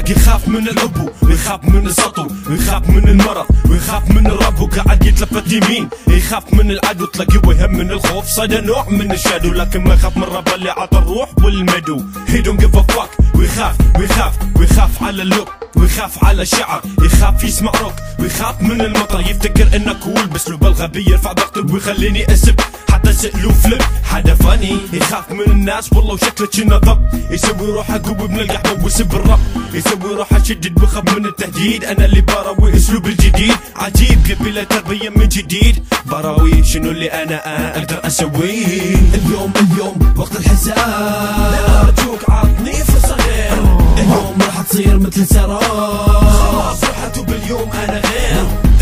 تلاقي خاف من العبو ويخاف من السطو ويخاف من المرض ويخاف من الرب وقاعد يتلفت يمين. يخاف من العدو تلاقيه وهم من الخوف صيد نوع من الشادو، لكن ما يخاف من رب اللي عطى الروح والمدو. He don't give a fuck ويخاف على اللب ويخاف على الشعر، يخاف يسمع روك ويخاف من المطر. يفتكر انه كول باسلوب الغبي يرفع ضغط ويخليني اسب حتى سألو فليب. حدا فاني يخاف من الناس والله وشكله كنا ضب، يسوي روحه قوي من القحبه ويسب الرب، يسوي روحه شدد ويخاف من التهديد. انا اللي براوي اسلوب الجديد عجيب يبي له تربيه من جديد. براوي شنو اللي انا اقدر اسويه. اليوم وقت الحساب، لا ارجوك عطني فرصه غير. اليوم راح تصير مثل سراب، خلاص راح اتوب اليوم انا غير.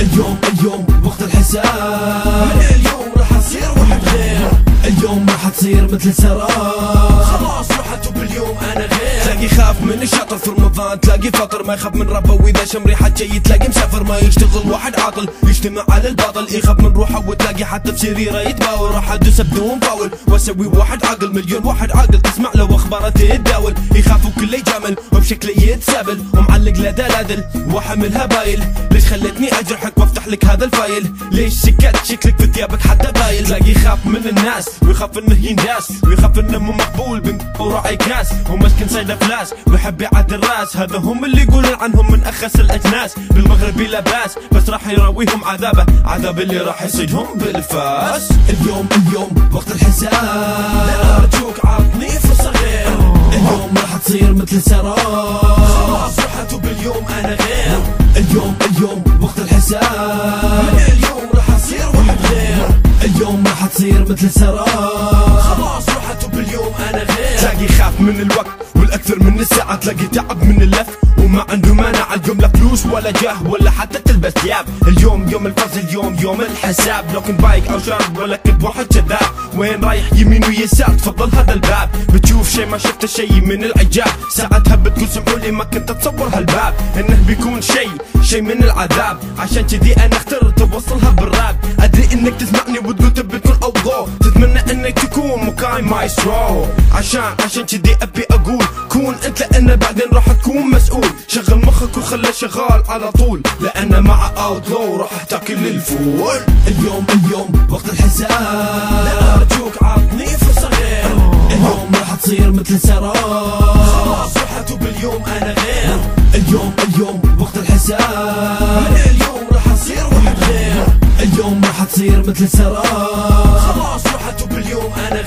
اليوم وقت الحساب، من اليوم راح اصير واحد غير. اليوم راح تصير مثل سراب، خلاص راح اتوب اليوم انا غير. تلاقي خاف من الشاطر في رمضان تلاقي فطر، ما يخاف من ربه واذا شم ريحه شي تلاقي مسافر. ما يشتغل واحد عاطل يجتمع على الباطل، يخاف من روحه وتلاقي حتى بسريره يتباول. راح ادوس بدون فاول واسوي واحد عاقل، مليون واحد عاقل تسمع له واخباره تتداول. يخاف وكله يجامل وبشكله يتسابل ومعلق له دلادل وحملها بايل. ليش خلتني اجرحك وافتح لك هذا الفايل؟ ليش سكت شكلك في ثيابك حتى بايل؟ تلاقي يخاف من الناس ويخاف انه ينداس ويخاف انه مو مقبول بين وراعي كاس ومسكن صيده فلاس ويحب يعد الراس. هذا هم اللي يقولون عنهم من اخس الاجناس. بالمغرب لا باس بس راح يراويهم عذاب اللي راح يصيدهم بالفاس. اليوم وقت الحساب، لا ارجوك عطني فرصه غير. اليوم راح تصير مثل سراب، خلاص راح اتوب اليوم انا غير. اليوم وقت الحساب، من اليوم راح اصير واحد غير. اليوم راح تصير مثل سراب، خلاص راح اتوب اليوم انا غير. تلاقي خاف من الوقت والاكثر من الساعه، تلاقي تعب من اللف وما عنده مانع. اليوم لا فلوس ولا جاه ولا حتى تلبس ثياب. اليوم يوم الفصل يوم الحساب. لو كنت بايق او شارب ولا كنت واحد كذاب. وين رايح يمين ويسار تفضل هذا الباب. بتشوف شي ما شفته شي من العجاب. ساعتها بتقول سمحولي ما كنت اتصور هالباب انه بيكون شي من العذاب. عشان كذي انا اخترت اوصلها بالراب. ادري انك تسمعني وتقول تبي تكون اوضو، تتمنى انك تكون مكان مايسترو. عشان كذي ابي اقول كون انت لان بعدين راح تكون مسؤول. شغل مخك وخله شغال على طول لان مع اوتلو راح تاكل الفول. اليوم وقت الحساب، لا ارجوك عطني فرصه غير. اليوم راح تصير مثل سراب، خلاص راح اتوب اليوم انا غير. اليوم وقت الحساب، من اليوم راح اصير واحد غير. اليوم راح تصير مثل سراب، خلاص راح اتوب اليوم انا